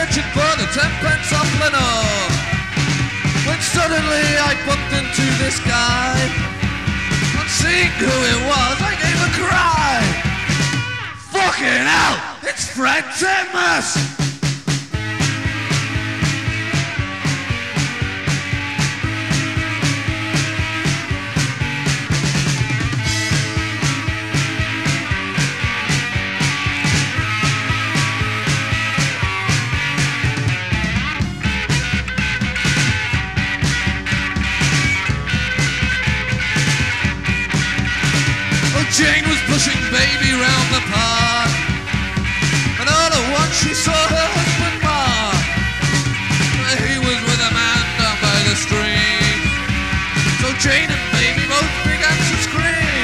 searching for the 10-pence off Lenore, when suddenly I bumped into this guy. On seeing who it was, I gave a cry. Fucking hell, it's Fred Titmus! Jane was pushing baby round the park, and all at once she saw her husband Mark. He was with a man down by the stream, so Jane and baby both began to scream.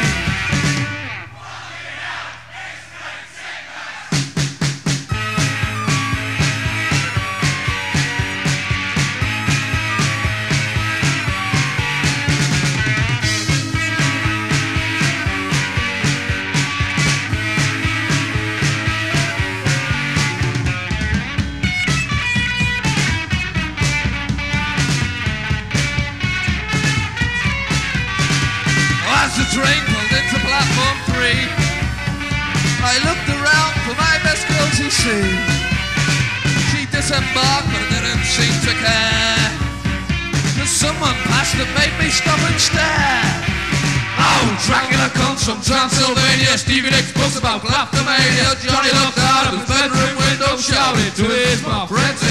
As the train pulled into platform 3, I looked around for my best girl to see. She disembarked but didn't seem to care, cause someone passed and made me stop and stare. Oh, Dracula comes from Transylvania, Stevie Nicks books about kleptomania. Johnny looked out of his bedroom window shouting to his my friends